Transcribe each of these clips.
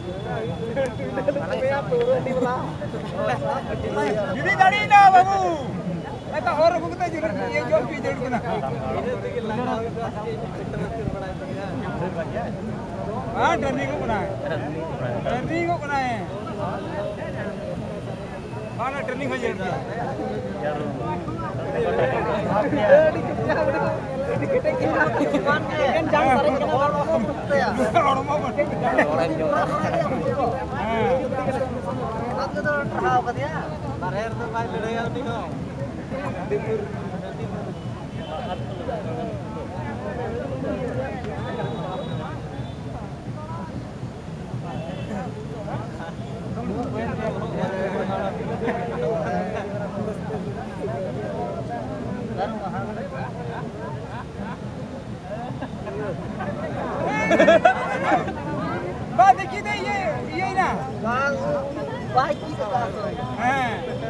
Jadi tadi na babu. Eta और को कितना जरूरत ये जो भी जरूरत ना हां टर्निंग को बनाए हां ना टर्निंग हो जाएगी बात देखिए तो ये ना बाइक की तो हां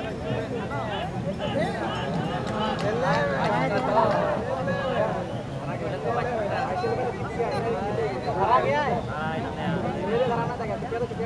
आ गया है मेरे कराना था क्या तो किया